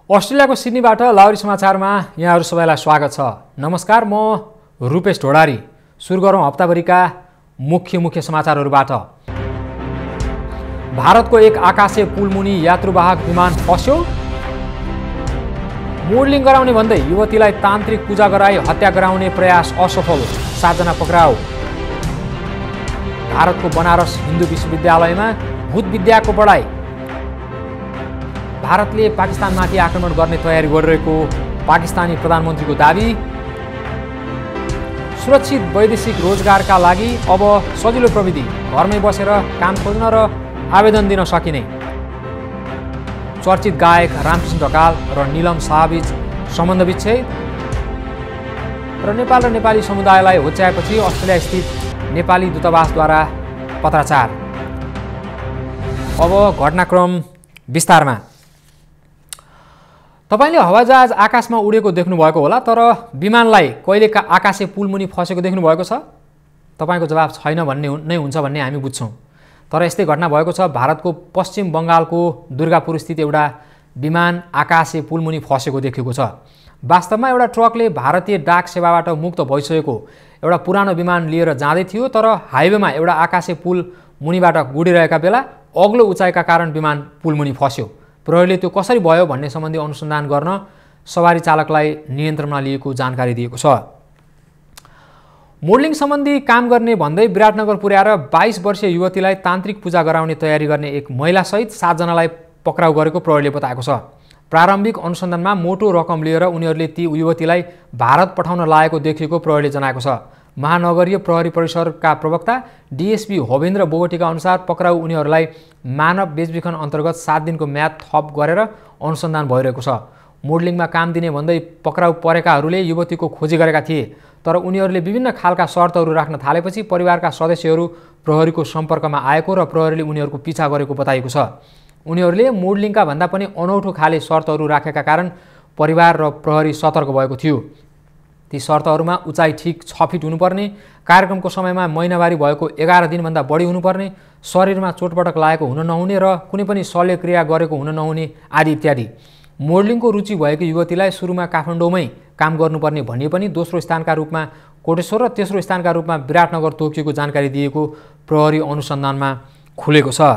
अस्ट्रेलियाको सिडनीबाट लाउरी समाचारमा यहाँहरू सबैलाई स्वागत छ। नमस्कार, म रूपेश ढोडारी। सुरु गरौँ हप्ताभरिका मुख्य समाचारहरूबाट। भारतको एक आकाशे पुलमुनि यात्रुवाहक विमान फस्यो। मोडलिङ गराउने भन्दै युवतीलाई तान्त्रिक पूजा गराई हत्या गराउने प्रयास असफल, 7 जना पक्राउ। भारतको बनारस हिन्दू विश्वविद्यालयमा भूत विद्याको पढाइ। भारतले पाकिस्तानमाथि आक्रमण गर्ने तयारी गरिरहेको पाकिस्तानी प्रधानमन्त्रीको दाबी। सुरक्षित वैदेशिक रोजगारका लागि अब सजिलो प्रविधि, घरमै बसेर काम खोज्न र आवेदन दिन सकिने। चर्चित गायक रामकृष्ण ढकाल र नीलम शाहबीच सम्बन्ध विच्छेद। र नेपाल र नेपाली समुदायलाई होच्याएपछि अस्ट्रेलिया स्थित नेपाली दूतावासद्वारा पत्राचार। अब घटनाक्रम विस्तारमा। तपाईले हवाईजहाज आकाशमा उडेको देख्नुभएको होला, तर विमानलाई कहिले आकाशे पुलमुनि फसेको देख्नुभएको छ? तपाईको जवाब छैन भन्ने नै हुन्छ भन्ने हामी बुझ्छौँ। तर यस्तै घटना भएको छ। भारतको पश्चिम बङ्गालको दुर्गापुर स्थित एउटा विमान आकाशे पुलमुनि फसेको देखिएको छ। वास्तवमा एउटा ट्रकले भारतीय डाक सेवाबाट मुक्त भइसकेको एउटा पुरानो विमान लिएर जाँदै थियो, तर हाइवेमा एउटा आकाशे पुल मुनिबाट गुडिरहेका बेला अग्लो उचाइका कारण विमान पुलमुनि फस्यो। प्रहरीले त्यो कसरी भयो भन्ने सम्बन्धी अनुसन्धान गर्न सवारी चालकलाई नियन्त्रणमा लिएको जानकारी दिएको छ। मोडलिङ सम्बन्धी काम गर्ने भन्दै विराटनगर पुर्याएर 22 वर्षीय युवतीलाई तान्त्रिक पूजा गराउने तयारी गर्ने एक महिलासहित 7 जनालाई पक्राउ गरेको प्रहरीले बताएको छ। प्रारम्भिक अनुसन्धानमा मोटो रकम लिएर उनीहरूले ती युवतीलाई भारत पठाउन लागेको देखिएको प्रहरीले जनाएको छ। महानगरीय प्रहरी परिसरका प्रवक्ता डीएसपी होवेन्द्र बोगटीका अनुसार पक्राउ उनीहरूलाई मानव बेचबिखन अन्तर्गत 7 दिनको म्याद थप गरेर अनुसन्धान भइरहेको छ। मोडलिङमा काम दिने भन्दै पक्राउ परेकाहरूले युवतीको खोजी गरेका थिए, तर उनीहरूले विभिन्न खालका शर्तहरू राख्न थालेपछि परिवारका सदस्यहरू प्रहरीको सम्पर्कमा आएको र प्रहरीले उनीहरूको पिछा गरेको बताइएको छ। उनीहरूले मोडलिङका भन्दा पनि अनौठो खाले शर्तहरू राखेका कारण परिवार र प्रहरी सतर्क भएको थियो। ती शर्तहरूमा उचाइ ठिक 6 फिट हुनुपर्ने, कार्यक्रमको समयमा महिनावारी भएको 11 दिनभन्दा बढी हुनुपर्ने, शरीरमा चोटपटक लागेको हुन नहुने र कुनै पनि शल्यक्रिया गरेको हुन नहुने आदि इत्यादि। मोडलिङको रुचि भएको युवतीलाई सुरुमा काठमाडौँमै काम गर्नुपर्ने भनिए पनि दोस्रो स्थानका रूपमा कोटेश्वर र तेस्रो स्थानका रूपमा विराटनगर तोकिएको जानकारी दिएको प्रहरी अनुसन्धानमा खुलेको छ।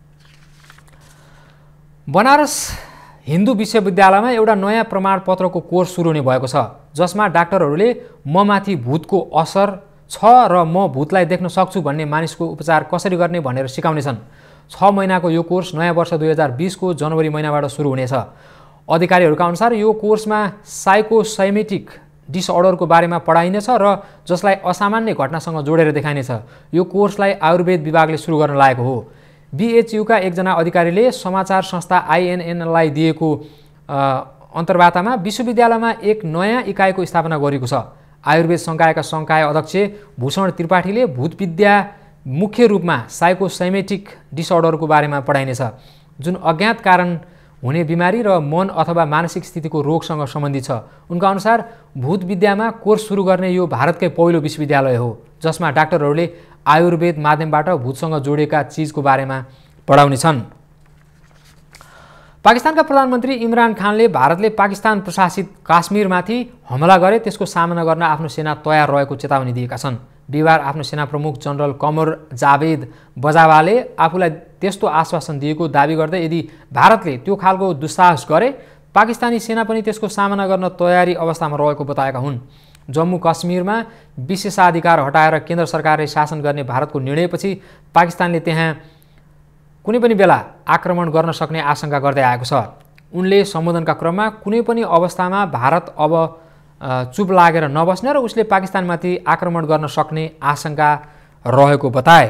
बनारस हिन्दू विश्वविद्यालयमा एउटा नयाँ प्रमाणपत्रको कोर्स सुरु हुने भएको छ, जसमा डाक्टरहरूले ममाथि भूतको असर छ र म भूतलाई देख्न सक्छु भन्ने मानिसको उपचार कसरी गर्ने भनेर सिकाउनेछन्। 6 महिनाको यो कोर्स नयाँ वर्ष 2020 को जनवरी महिनाबाट सुरु हुनेछ। अधिकारीहरूका अनुसार यो कोर्समा साइकोसैमेटिक डिसअर्डरको बारेमा पढाइनेछ र जसलाई असामान्य घटनासँग जोडेर देखाइनेछ। यो कोर्सलाई आयुर्वेद विभागले सुरु गर्न लागेको हो। बीएचयूका एकजना अधिकारीले समाचार संस्था आइएनएनलाई दिएको अन्तर्वार्तामा विश्वविद्यालयमा एक नयाँ इकाइको स्थापना गरिएको छ। आयुर्वेद संकायका संकाय अध्यक्ष भूषण त्रिपाठीले भूतविद्या मुख्य रूपमा साइकोसैमेटिक डिसअर्डरको बारेमा पढाइनेछ, जुन अज्ञात कारण हुने बिमारी र मन अथवा मानसिक स्थितिको रोगसँग सम्बन्धित छ। उनका अनुसार भूतविद्यामा कोर्स सुरु गर्ने यो भारतकै पहिलो विश्वविद्यालय हो, जसमा डाक्टरहरूले आयुर्वेद माध्यमबाट भूतसँग जोडिएका चिजको बारेमा पढाउनेछन्। पाकिस्तानका प्रधानमन्त्री इमरान खानले भारतले पाकिस्तान प्रशासित काश्मीरमाथि हमला गरे त्यसको सामना गर्न आफ्नो सेना तयार रहेको चेतावनी दिएका छन्। बिहिबार आफ्नो सेना प्रमुख जनरल कमर जावेद बजावाले आफूलाई त्यस्तो आश्वासन दिएको दाबी गर्दै यदि भारतले त्यो खालको दुस्साहस गरे पाकिस्तानी सेना पनि त्यसको सामना गर्न तयारी अवस्थामा रहेको बताएका हुन्। जम्मू कश्मीरमा विशेषाधिकार हटाएर केन्द्र सरकारले शासन गर्ने भारतको निर्णयपछि पाकिस्तानले त्यहाँ कुनै पनि बेला आक्रमण गर्न सक्ने आशंका गर्दै आएको छ। उनले सम्बोधनका क्रममा कुनै पनि अवस्थामा भारत अब चुप लागेर नबस्ने र उसले पाकिस्तानमाथि आक्रमण गर्न सक्ने आशंका रहेको बताए।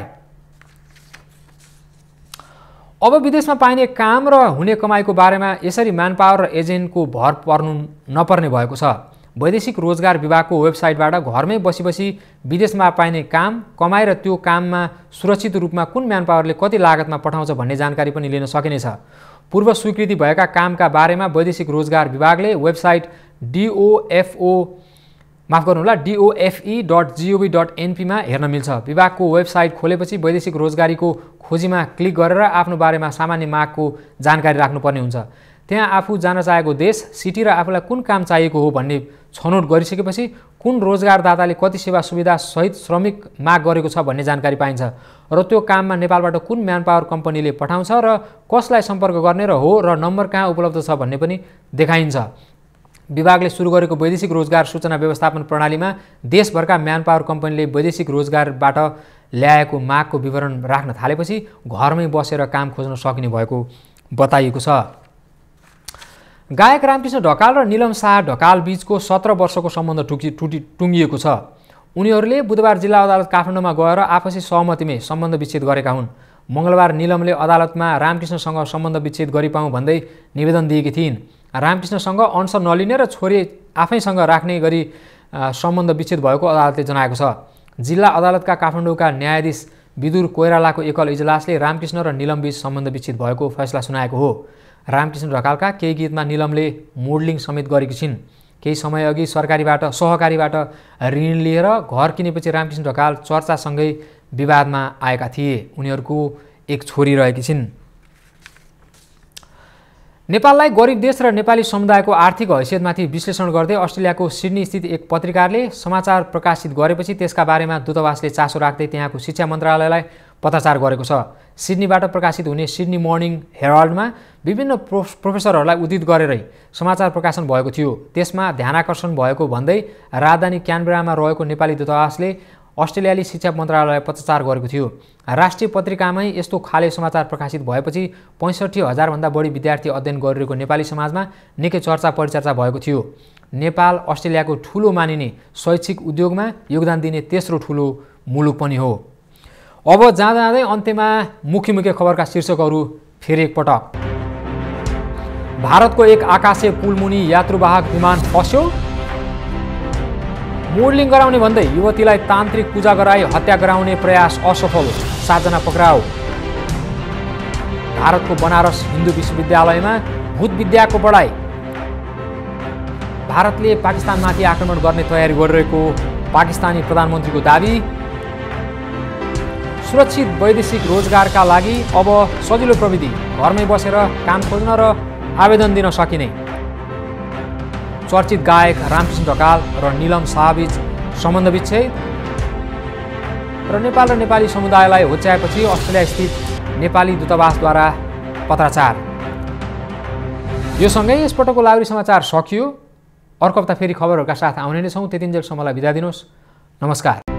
अब विदेशमा पाइने काम र हुने कमाईको बारेमा यसरी म्यानपावर र एजेन्टको भर पर्नु नपर्ने भएको छ। वैदेशिक रोजगार विभागको वेबसाइटबाट घरमै बसी विदेशमा पाइने काम, कमाई र त्यो काममा सुरक्षित रूपमा कुन म्यानपावरले कति लागतमा पठाउँछ भन्ने जानकारी पनि लिन सकिनेछ। पूर्व स्वीकृति भएका कामका बारेमा वैदेशिक रोजगार विभागले वेबसाइट dofe.gov.np मा हेर्न मिल्छ। विभागको वेबसाइट खोलेपछि वैदेशिक रोजगारीको खोजीमा क्लिक गरेर आफ्नो बारेमा सामान्य मागको जानकारी राख्नुपर्ने हुन्छ। त्यहाँ आफू जान चाहेको देश, सिटी र आफूलाई कुन काम चाहिएको हो भन्ने छनौट गरिसकेपछि कुन रोजगारदाताले कति सेवा सुविधा सहित श्रमिक माग गरेको छ भन्ने जानकारी पाइन्छ र त्यो काममा नेपालबाट कुन म्यानपावर कम्पनीले पठाउँछ र कसलाई सम्पर्क गर्ने र नम्बर कहाँ उपलब्ध छ भन्ने पनि देखाइन्छ। विभागले सुरु गरेको वैदेशिक रोजगार सूचना व्यवस्थापन प्रणालीमा देशभरका म्यानपावर कम्पनीले वैदेशिक रोजगारबाट ल्याएको मागको विवरण राख्न थालेपछि घरमै बसेर काम खोज्न सकिने भएको बताइएको छ। गायक रामकृष्ण ढकाल र निलम शाह ढकाल बीचको 17 वर्षको सम्बन्ध टुङ्गिएको छ। उनीहरूले बुधबार जिल्ला अदालत काठमाडौँमा गएर आपसी सहमतिमै सम्बन्ध विच्छेद गरेका हुन्। मङ्गलबार निलमले अदालतमा रामकृष्णसँग सम्बन्ध विच्छेद गरिपाउँ भन्दै निवेदन दिएकी थिइन्। रामकृष्णसँग अंश नलिने र छोरी आफैसँग राख्ने गरी सम्बन्ध विच्छेद भएको अदालतले जनाएको छ। जिल्ला अदालतका काठमाडौँका न्यायाधीश विदुर कोइरालाको एकल इजलासले रामकृष्ण र निलमबीच सम्बन्ध विच्छेद भएको फैसला सुनाएको हो। रामकृष्ण ढकालका केही गीतमा निलमले मोडलिङ समेत गरेकी छिन्। केही समयअघि सहकारीबाट ऋण लिएर घर किनेपछि रामकृष्ण ढकाल चर्चासँगै विवादमा आएका थिए। उनीहरूको एक छोरी रहेकी छिन्। नेपाललाई गरिब देश र नेपाली समुदायको आर्थिक हैसियतमाथि विश्लेषण गर्दै अस्ट्रेलियाको सिडनी स्थित एक पत्रिकाले समाचार प्रकाशित गरेपछि त्यसका बारेमा दूतावासले चासो राख्दै त्यहाँको शिक्षा मन्त्रालयलाई पत्राचार गरेको छ। सिडनीबाट प्रकाशित हुने सिडनी मर्निङ हेराल्डमा विभिन्न प्रोफेसरहरूलाई उद्धृत गरेरै समाचार प्रकाशन भएको थियो। त्यसमा ध्यानाकर्षण भएको भन्दै राजधानी क्यानबेरामा रहेको नेपाली दूतावासले अस्ट्रेलियाली शिक्षा मन्त्रालयलाई पत्राचार गरेको थियो। राष्ट्रिय पत्रिकामै यस्तो खाले समाचार प्रकाशित भएपछि 65,000 भन्दा बढी विद्यार्थी अध्ययन गरिरहेको नेपाली समाजमा निकै चर्चा परिचर्चा भएको थियो। नेपाल अस्ट्रेलियाको ठूलो मानिने शैक्षिक उद्योगमा योगदान दिने तेस्रो ठूलो मुलुक पनि हो। अब जाँदै अन्त्यमा मुख्य खबरका शीर्षकहरू फेरि एकपटक। भारतको एक आकाशे पुलमुनि यात्रुवाहक विमान फस्यो। मोडलिङ गराउने भन्दै युवतीलाई तान्त्रिक पूजा गराई हत्या गराउने प्रयास असफल, 7 जना पक्राउ। भारतको बनारस हिन्दू विश्वविद्यालयमा भूत विद्याको पढाइ। भारतले पाकिस्तानमाथि आक्रमण गर्ने तयारी गरिरहेको पाकिस्तानी प्रधानमन्त्रीको दाबी। सुरक्षित वैदेशिक रोजगारका लागि अब सजिलो प्रविधि, घरमै बसेर काम खोज्न र आवेदन दिन सकिने। चर्चित गायक रामकृष्ण ढकाल र निलम शाहबीच सम्बन्ध विच्छेद र नेपाल र नेपाली समुदायलाई होच्याएपछि अस्ट्रेलिया स्थित नेपाली दूतावासद्वारा पत्राचार। यो सँगै यसपटकको लाहुरी समाचार सकियो। अर्को हप्ता फेरि खबरहरूका साथ आउने नै छौँ। त्यतिन्जेलसम्मलाई बिदा दिनुहोस्। नमस्कार।